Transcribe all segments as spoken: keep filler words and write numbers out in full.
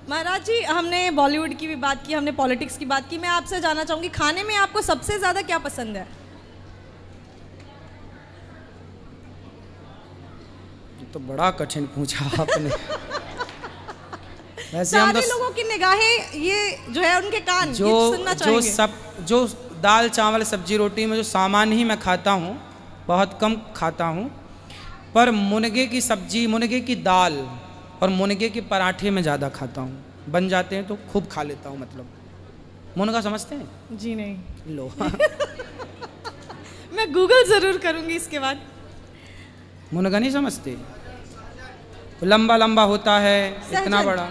महाराज जी, हमने बॉलीवुड की भी बात की, हमने पॉलिटिक्स की बात की, मैं आपसे जानना चाहूँगी खाने में आपको सबसे ज़्यादा क्या पसंद है? तो बड़ा कठिन पूछा आपने। वैसे हम तो लोगों की निगाहें ये जो है उनके कान जो ये सुनना जो सब जो दाल चावल सब्जी रोटी में जो सामान ही मैं खाता हूँ, बहुत कम खाता हूँ, पर मुनगे की सब्जी, मुनगे की दाल और मुनगे के पराठे में ज़्यादा खाता हूँ। बन जाते हैं तो खूब खा लेता हूँ। मतलब मुनगा समझते हैं? जी नहीं। लो मैं गूगल ज़रूर करूँगी इसके बाद। मुनगा नहीं समझते? लंबा लंबा होता है, इतना बड़ा।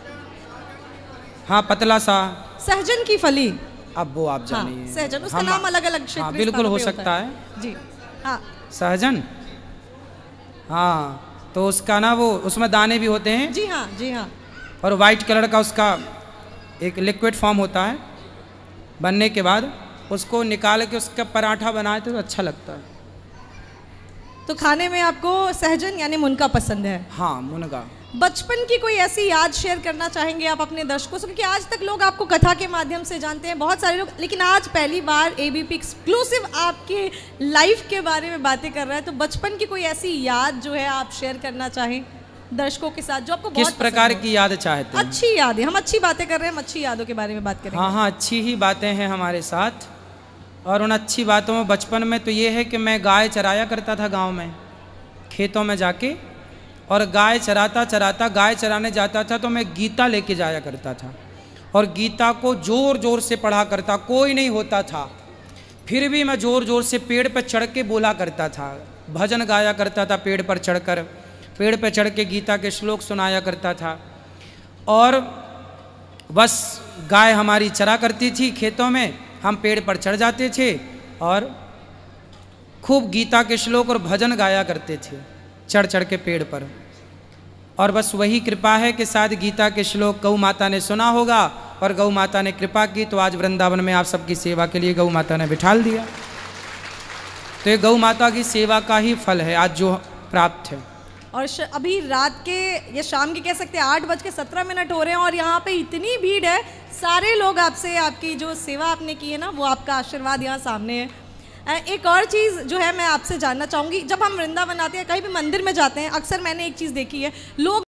हाँ, पतला सा। सहजन की फली। अब वो आप जानिए। हाँ, सहजन, उसका नाम अलग अलग क्षेत्र हाँ, बिल्कुल हो सकता है जी। हाँ, सहजन। हाँ, तो उसका ना वो उसमें दाने भी होते हैं। जी हाँ, जी हाँ। और वाइट कलर का उसका एक लिक्विड फॉर्म होता है। बनने के बाद उसको निकाल के उसका पराठा बनाए तो अच्छा लगता है। तो खाने में आपको सहजन यानी मुनगा पसंद है? हाँ, मुनगा। बचपन की कोई ऐसी याद शेयर करना चाहेंगे आप अपने दर्शकों से? क्योंकि आज तक लोग आपको कथा के माध्यम से जानते हैं, बहुत सारे लोग, लेकिन आज पहली बार एबीपी एक्सक्लूसिव आपके लाइफ के बारे में बातें कर रहा है। तो बचपन की कोई ऐसी याद जो है आप शेयर करना चाहें दर्शकों के साथ, जो आपको किस प्रकार की याद चाहते हैं? अच्छी यादें, हम अच्छी बातें कर रहे हैं, हम अच्छी यादों के बारे में बात करेंगे। हाँ हाँ, अच्छी ही बातें हैं हमारे साथ। और उन अच्छी बातों में बचपन में तो ये है कि मैं गाय चराया करता था गाँव में, खेतों में जाके। और गाय चराता चराता गाय चराने जाता था तो मैं गीता लेके जाया करता था, और गीता को ज़ोर ज़ोर से पढ़ा करता, कोई नहीं होता था फिर भी मैं ज़ोर ज़ोर से पेड़ पर चढ़ के बोला करता था, भजन गाया करता था। पेड़ पर चढ़कर पेड़ पर चढ़ के गीता के श्लोक सुनाया करता था। और बस गाय हमारी चरा करती थी खेतों में, हम पेड़ पर चढ़ जाते थे और खूब गीता के श्लोक और भजन गाया करते थे चढ़ चढ़ के पेड़ पर। और बस वही कृपा है कि शायद गीता के श्लोक गौ माता ने सुना होगा और गौ माता ने कृपा की, तो आज वृंदावन में आप सबकी सेवा के लिए गौ माता ने बिठाल दिया। तो ये गौ माता की सेवा का ही फल है आज जो प्राप्त है। और अभी रात के या शाम के कह सकते हैं आठ बज के सत्रह मिनट हो रहे हैं और यहाँ पे इतनी भीड़ है, सारे लोग आपसे, आपकी जो सेवा आपने की है ना, वो आपका आशीर्वाद यहाँ सामने है। एक और चीज़ जो है मैं आपसे जानना चाहूँगी, जब हम वृंदावन आते हैं, कहीं भी मंदिर में जाते हैं, अक्सर मैंने एक चीज़ देखी है, लोग